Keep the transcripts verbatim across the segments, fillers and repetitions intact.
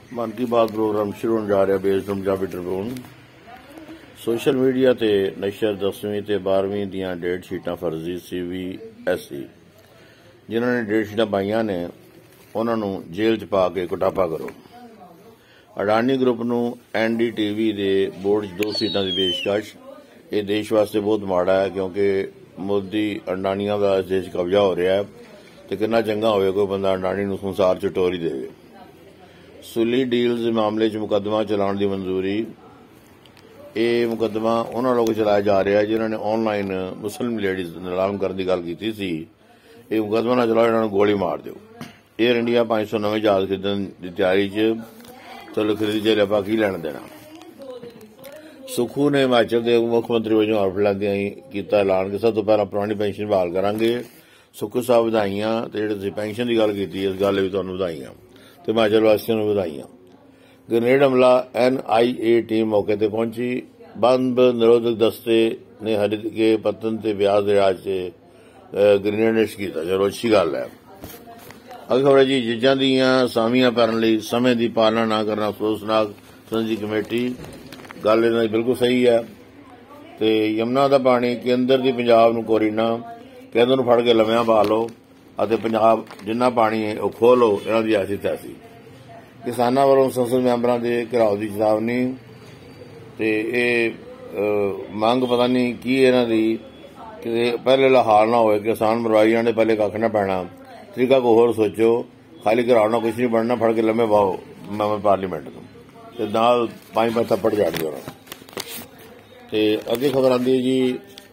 मन की बात प्रोग्राम शुरू होने जा रहा based on Punjabi Tribune. Social media ते नशर दसवीं ते बारहवीं दियां डेट शीटां फर्जी सी वी एस ई जिन्होंने डेट शीटां पाईयां ने उन्होंने जेल च पा के कुटापा करो। अडानी ग्रुप नूं एन डी टी वी दे बोर्ड च दो सीटां की पेशकश। ये देश वास्ते बहुत माड़ा है क्योंकि मोदी अडानिया का इस देश कब्जा हो रहा है तो कितना चंगा होवे कोई बंदा अडानी नूं संसार च टोरी देवे। सुली डील्स मामले च मुकदमा चलाने की मंजूरी। ये मुकदमा उन्होंने लोगों चलाया जा रहा है जिन्होंने ऑनलाइन मुस्लिम लेडीज नीलाम करने की गल की सी। ये मुकदमा ना चलाओ, इन्होंने गोली मार दो। एयर इंडिया पांच सौ नवे जहाज खरीदने की तैयारी च, चलो खरीदी चले आप की लैन देना। सुखू ने हिमाचल के मुख्यमंत्री वजों हल्फ लैंदियां किया ऐलान कि सब तो पहला पुरानी पेंशन बहाल करांगे। सुखू साहब बधाइयां ते जिहड़ी पेंशन की गल की इस गल भी तुहानूं बधाइयां ते हिमाचल वासियों को बधाइयां। ग्रेनेड हमला एन आई ए टीम मौके पर पहुंची। बंब निरोधक दस्ते ने हरि के पतन से ब्याज के राज से ग्रेनेड निष्ट किया। चलो अच्छी गल है। अगे खबर है जी जजां दीयां सामियां भरन लई समय की पालना ना करना अफसोसनाक। संघी कमेटी गल इन्हां दी बिल्कुल सही है। ते यमुना का पानी केंद्र की पंजाब नूं कोरीना, केंद्र नूं फड़ के लम्या पा लो ਅਤੇ पंजाब जिन्ना पानी है वह खो लो। इन्हां दी ऐसी तैसी। किसानां वालों संसद मैंबरां दे घिराव की चेतावनी ते ये मंग पता नहीं की इन्हां दी कि पहले हाल ना होए किसान मरवाई जाने, पहले कख ना पैना। तरीका को होर सोचो, खाली घिराव ना कुछ नहीं बनना, फड़ के लम्हे पाओ मैंबर पार्लीमेंट को ते नाल पंज पंज थप्पड़ जड़ दो। ते अगे खबर आंदी है जी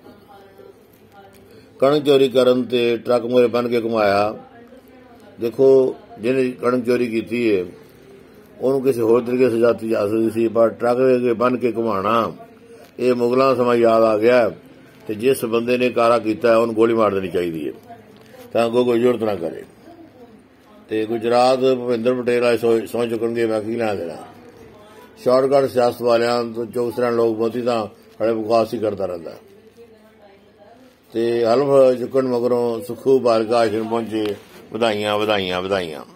कणक चोरी करन ते ट्रक मोरे बन के घुमाया। देखो जिन्हें कणक चोरी की है उन्होंने किसी होर तरीके से जाती जा सकती सी, पर ट्रक बन के घुमाना ये मुगलों का समय याद आ गया। तो जिस बंदे ने कारा किया है उन्होंने गोली मार देनी चाहिए ताकि कोई जरूरत ना करे। तो गुजरात भूपेंद्र पटेल सौ चुकणगे, मैं की लेना देना। शॉर्टकट सियासत वालियां तो चौकस लोग मोदी तो बड़े बकवास ही करता रहता है। ते हल्फ चुकन मगरों सुखू बालका आश्रम पहुंचे। बधाइयां बधाइयां बधाइयां।